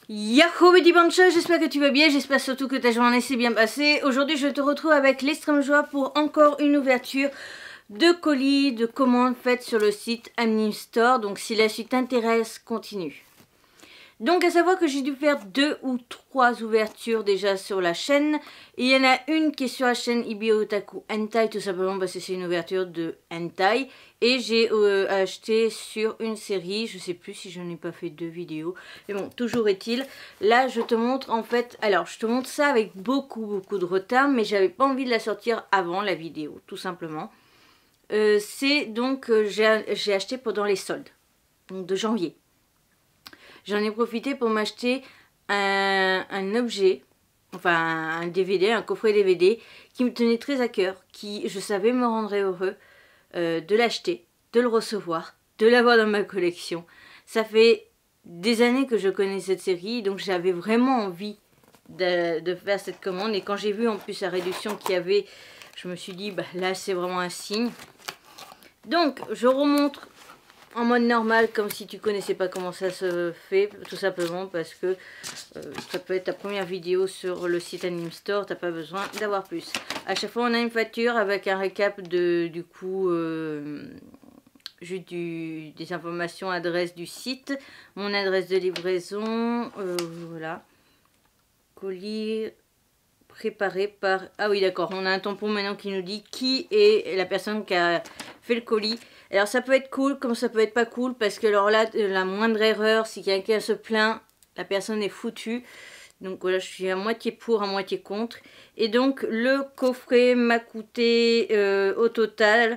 Yahoo petit bancha, j'espère que tu vas bien, j'espère surtout que ta journée s'est bien passée. Aujourd'hui je te retrouve avec l'extrême joie pour encore une ouverture de colis, de commandes faites sur le site Anime Store. Donc si la suite t'intéresse, continue. Donc à savoir que j'ai dû faire 2 ou 3 ouvertures déjà sur la chaîne. Il y en a une qui est sur la chaîne Ibi Otaku Hentai, tout simplement parce que c'est une ouverture de Hentai. Et j'ai acheté sur une série, je sais plus si je n'ai pas fait 2 vidéos. Mais bon, toujours est-il, là je te montre en fait, alors je te montre ça avec beaucoup de retard. Mais j'avais pas envie de la sortir avant la vidéo, tout simplement. C'est donc, j'ai acheté pendant les soldes, donc de janvier. J'en ai profité pour m'acheter un objet, enfin un DVD, un coffret DVD qui me tenait très à cœur, qui je savais me rendrait heureux de l'acheter, de le recevoir, de l'avoir dans ma collection. Ça fait des années que je connais cette série, donc j'avais vraiment envie de faire cette commande. Et quand j'ai vu en plus la réduction qu'il y avait, je me suis dit, bah, là c'est vraiment un signe. Donc je remonte en mode normal, comme si tu connaissais pas comment ça se fait, tout simplement parce que ça peut être ta première vidéo sur le site Anime Store, t'as pas besoin d'avoir plus. À chaque fois on a une facture avec un récap du coup juste des informations, adresse du site, mon adresse de livraison, voilà, colis préparé par... Ah oui d'accord, on a un tampon maintenant qui nous dit qui est la personne qui a fait le colis. Alors ça peut être cool comme ça peut être pas cool, parce que alors là la moindre erreur, si quelqu'un se plaint, la personne est foutue. Donc voilà, je suis à moitié pour, à moitié contre. Et donc le coffret m'a coûté au total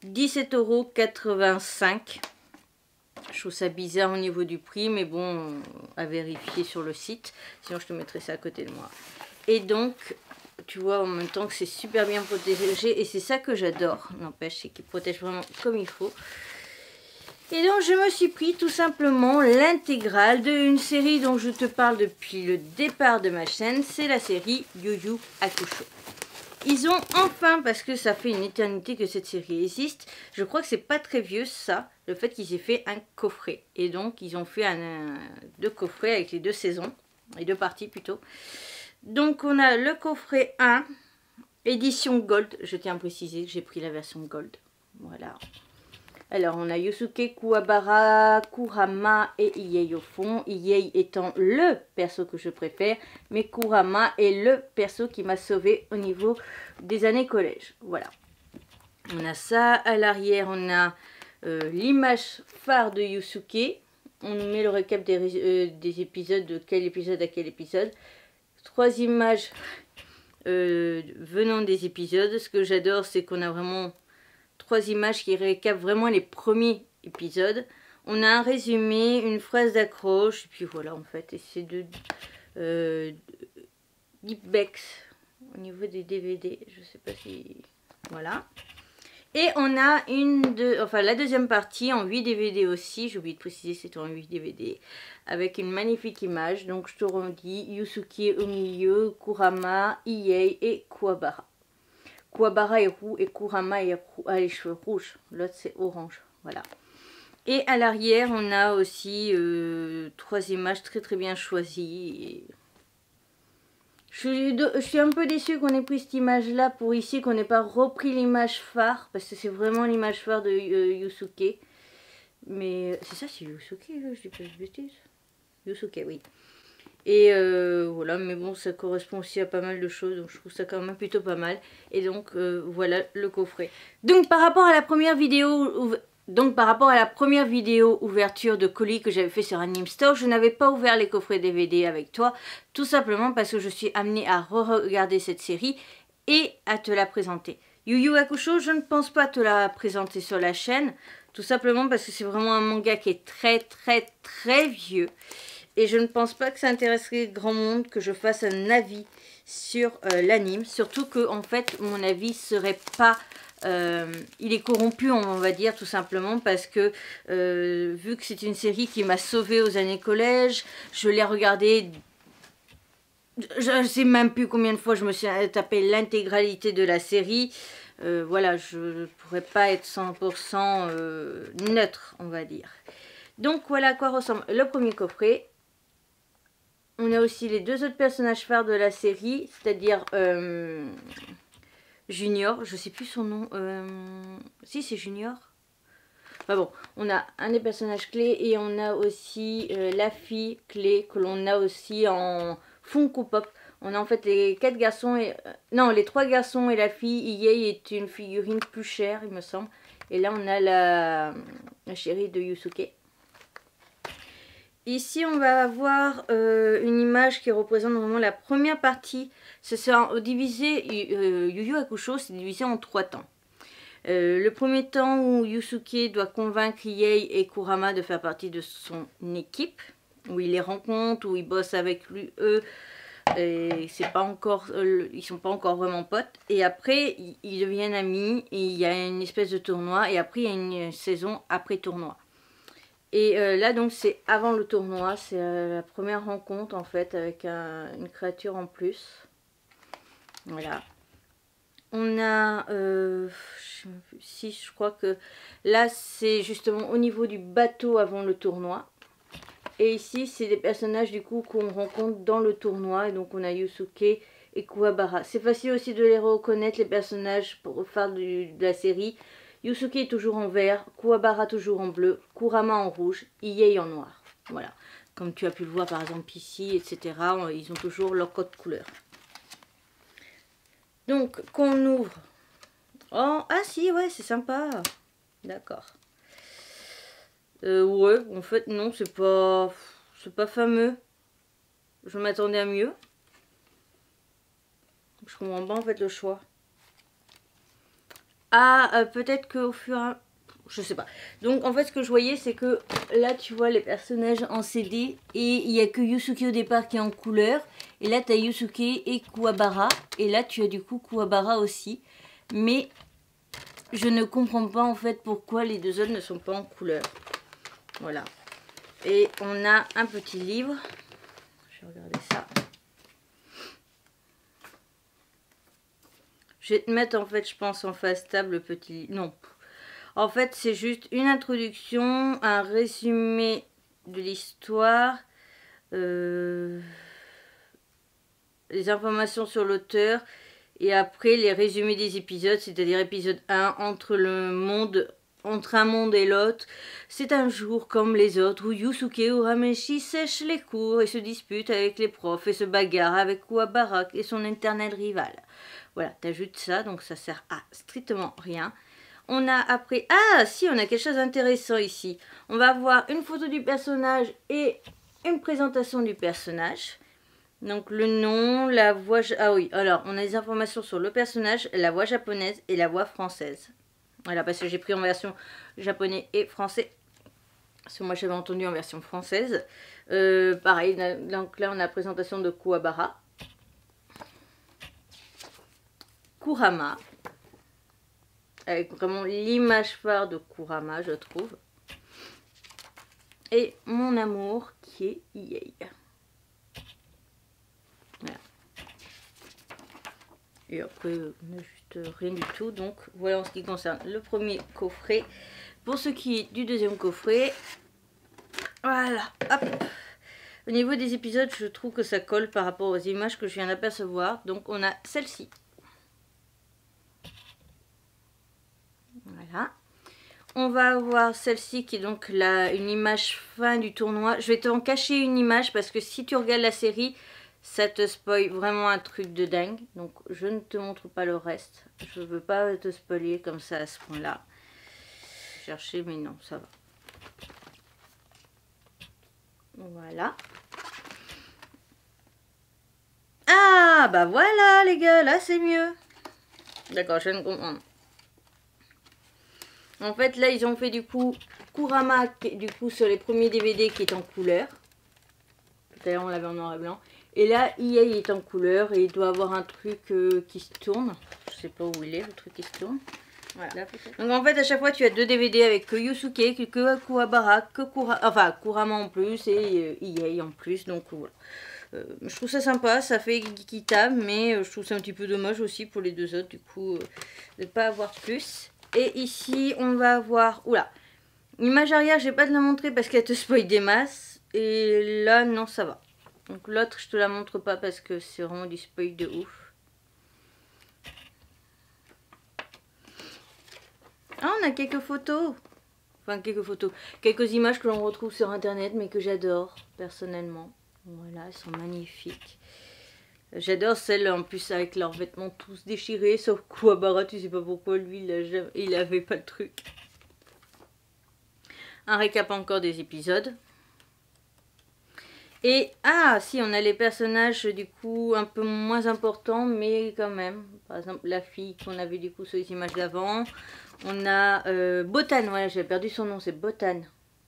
17,85 €. Je trouve ça bizarre au niveau du prix, mais bon, à vérifier sur le site. Sinon je te mettrai ça à côté de moi. Et donc, tu vois en même temps que c'est super bien protégé. Et c'est ça que j'adore, n'empêche, c'est qu'il protège vraiment comme il faut. Et donc je me suis pris tout simplement l'intégrale d'une série dont je te parle depuis le départ de ma chaîne. C'est la série Yu Yu Hakusho. Ils ont enfin, parce que ça fait une éternité que cette série existe, je crois que c'est pas très vieux ça, le fait qu'ils aient fait un coffret. Et donc ils ont fait deux coffrets avec les 2 saisons, les 2 parties plutôt. Donc on a le coffret 1, édition Gold, je tiens à préciser que j'ai pris la version Gold. Voilà. Alors on a Yusuke, Kuwabara, Kurama et Iei au fond. Iei étant le perso que je préfère, mais Kurama est le perso qui m'a sauvé au niveau des années collège. Voilà. On a ça. À l'arrière on a l'image phare de Yusuke. On nous met le récap des épisodes, de quel épisode à quel épisode. 3 images venant des épisodes. Ce que j'adore, c'est qu'on a vraiment 3 images qui récapent vraiment les premiers épisodes. On a un résumé, une phrase d'accroche, et puis voilà en fait. Et c'est de Deepbex au niveau des DVD. Je sais pas si... Voilà. Et on a la deuxième partie en 8 DVD aussi, j'ai oublié de préciser, c'est en 8 DVD, avec une magnifique image. Donc je te redis, Yusuke au milieu, Kurama, Iei et Kuwabara. Kuwabara est roux et Kurama a les cheveux rouges, l'autre c'est orange, voilà. Et à l'arrière on a aussi 3 images très bien choisies. Et... Je suis un peu déçue qu'on ait pris cette image là pour ici, qu'on n'ait pas repris l'image phare, parce que c'est vraiment l'image phare de Yusuke. Mais c'est ça, c'est Yusuke, je dis pas de bêtises. Yusuke, oui. Et voilà, mais bon, ça correspond aussi à pas mal de choses, donc je trouve ça quand même plutôt pas mal. Et donc voilà le coffret. Donc par rapport à la première vidéo... ouverture de colis que j'avais fait sur Anime Store, je n'avais pas ouvert les coffrets DVD avec toi, tout simplement parce que je suis amenée à re-regarder cette série et à te la présenter. Yu Yu Hakusho, je ne pense pas te la présenter sur la chaîne, tout simplement parce que c'est vraiment un manga qui est très vieux. Et je ne pense pas que ça intéresserait grand monde que je fasse un avis sur l'anime, surtout que en fait mon avis serait pas... il est corrompu, on va dire, tout simplement parce que vu que c'est une série qui m'a sauvée aux années collège, je l'ai regardée, je ne sais même plus combien de fois je me suis tapé l'intégralité de la série. Voilà, je ne pourrais pas être 100% neutre, on va dire. Donc voilà à quoi ressemble le premier coffret. on a aussi les deux autres personnages phares de la série, c'est-à-dire Junior, je sais plus son nom, si c'est Junior. Enfin bon, on a un des personnages clés et on a aussi la fille clé que l'on a aussi en Funko Pop. On a en fait les 4 garçons et... non, les 3 garçons et la fille. Iei est une figurine plus chère, il me semble. Et là, on a la chérie de Yusuke. Ici, on va avoir une image qui représente vraiment la première partie. C'est divisé, Yu Yu Hakusho, c'est divisé en 3 temps. Le premier temps où Yusuke doit convaincre Iei et Kurama de faire partie de son équipe. Où il les rencontre, où il bosse avec lui, eux. Et c'est pas encore, ils sont pas encore vraiment potes. Et après, ils deviennent amis. Et il y a une espèce de tournoi. Et après, il y a une saison après tournoi. Et là, donc, c'est avant le tournoi. C'est la première rencontre, en fait, avec une créature en plus. Voilà. On a... je crois que là, c'est justement au niveau du bateau avant le tournoi. Et ici, c'est des personnages du coup qu'on rencontre dans le tournoi. Et donc, on a Yusuke et Kuwabara. C'est facile aussi de les reconnaître, les personnages phares de la série. Yusuke est toujours en vert, Kuwabara toujours en bleu, Kurama en rouge, Iei en noir. Voilà. Comme tu as pu le voir par exemple ici, etc. Ils ont toujours leur code couleur. Donc, qu'on ouvre. Oh, ah si, ouais, c'est sympa. D'accord. Ouais, en fait, non, c'est pas fameux. Je m'attendais à mieux. Je comprends pas, en fait, le choix. Ah, peut-être qu'au fur et à... Je sais pas. Donc, en fait, ce que je voyais, c'est que là, tu vois les personnages en CD. Et il n'y a que Yusuke au départ qui est en couleur. Et là, tu as Yusuke et Kuwabara. Et là, tu as du coup Kuwabara aussi. Mais je ne comprends pas, en fait, pourquoi les deux autres ne sont pas en couleur. Voilà. Et on a un petit livre. Je vais regarder ça. Je vais te mettre en fait, je pense, en face table le petit... Non. En fait, c'est juste une introduction, un résumé de l'histoire, les informations sur l'auteur et après les résumés des épisodes, c'est-à-dire épisode 1, entre un monde et l'autre. C'est un jour comme les autres où Yusuke Urameshi sèche les cours et se dispute avec les profs et se bagarre avec Kuwabara et son éternel rival. Voilà, t'ajoutes ça, donc ça sert à strictement rien. On a après... Ah, si, on a quelque chose d'intéressant ici. On va avoir une photo du personnage et une présentation du personnage. Donc le nom, la voix... Ah oui, alors on a des informations sur le personnage, la voix japonaise et la voix française. Voilà, parce que j'ai pris en version japonais et français. Parce que moi j'avais entendu en version française. Pareil, donc là on a la présentation de Kuwabara. Kurama. Avec vraiment l'image phare de Kurama, je trouve. Et mon amour qui est Iei. Voilà. Et après, on n'a juste rien du tout. Donc voilà en ce qui concerne le premier coffret. Pour ce qui est du deuxième coffret, voilà, hop. Au niveau des épisodes, je trouve que ça colle par rapport aux images que je viens d'apercevoir. Donc on a celle-ci. Voilà. On va avoir celle-ci qui est donc une image fin du tournoi. Je vais t'en cacher une image parce que si tu regardes la série, ça te spoil vraiment un truc de dingue. Donc je ne te montre pas le reste. Je ne veux pas te spoiler comme ça à ce point-là. Chercher, mais non, ça va. Voilà. Ah, bah voilà les gars, là c'est mieux. D'accord, je viens de comprendre. En fait, là, ils ont fait du coup Kurama, du coup, sur les premiers DVD qui est en couleur. Tout à l'heure, on l'avait en noir et blanc. Et là, Iei est en couleur et il doit avoir un truc qui se tourne. Je sais pas où il est, le truc qui se tourne. Voilà. Donc, en fait, à chaque fois, tu as 2 DVD avec que Yusuke, que Kuwabara, Kurama en plus et Iei en plus. Donc, voilà. Je trouve ça sympa, ça fait équitable, mais je trouve ça un petit peu dommage aussi pour les deux autres, du coup, de ne pas avoir plus. Et ici, on va avoir... Oula, l'image arrière, je vais pas te la montrer parce qu'elle te spoil des masses. Et là, non, ça va. Donc l'autre, je te la montre pas parce que c'est vraiment du spoil de ouf. Ah, on a quelques photos. Enfin, quelques photos. Quelques images que l'on retrouve sur internet, mais que j'adore, personnellement. Voilà, elles sont magnifiques. J'adore celles, en plus, avec leurs vêtements tous déchirés. Sauf Kuwabara, tu sais pas pourquoi, lui, il avait pas le truc. Un récap encore des épisodes. Et, ah, si, on a les personnages, du coup, un peu moins importants, mais quand même. Par exemple, la fille qu'on avait, du coup, sur les images d'avant. On a Botan, voilà, j'ai perdu son nom, c'est Botan.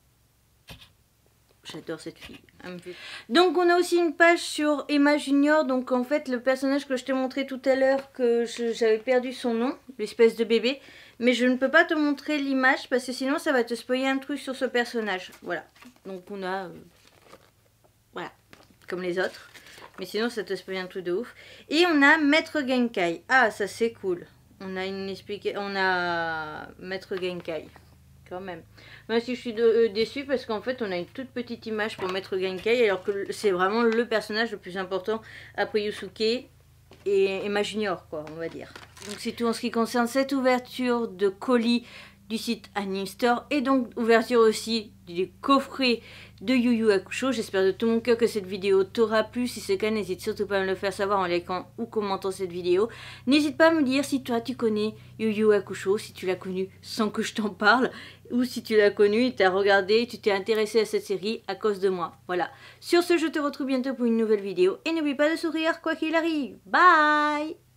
J'adore cette fille. Donc, on a aussi une page sur Emma Junior. Donc, en fait, le personnage que je t'ai montré tout à l'heure, que j'avais perdu son nom, l'espèce de bébé. Mais je ne peux pas te montrer l'image, parce que sinon, ça va te spoiler un truc sur ce personnage. Voilà. Donc, on a... voilà, comme les autres. Mais sinon, ça te spoil un truc de ouf. Et on a Maître Genkai. Ah, ça c'est cool. On a une explication. On a Maître Genkai. Quand même. Même si je suis déçue parce qu'en fait, on a une toute petite image pour Maître Genkai. Alors que c'est vraiment le personnage le plus important après Yusuke et Emma Junior, quoi, on va dire. Donc c'est tout en ce qui concerne cette ouverture de colis du site Anime Store et donc ouverture aussi du coffret de Yu Yu Hakusho. J'espère de tout mon cœur que cette vidéo t'aura plu. Si c'est le cas, n'hésite surtout pas à me le faire savoir en likant ou commentant cette vidéo. N'hésite pas à me dire si toi tu connais Yu Yu Hakusho, si tu l'as connu sans que je t'en parle, ou si tu l'as connu et t'as regardé, tu t'es intéressé à cette série à cause de moi. Voilà. Sur ce, je te retrouve bientôt pour une nouvelle vidéo et n'oublie pas de sourire quoi qu'il arrive. Bye!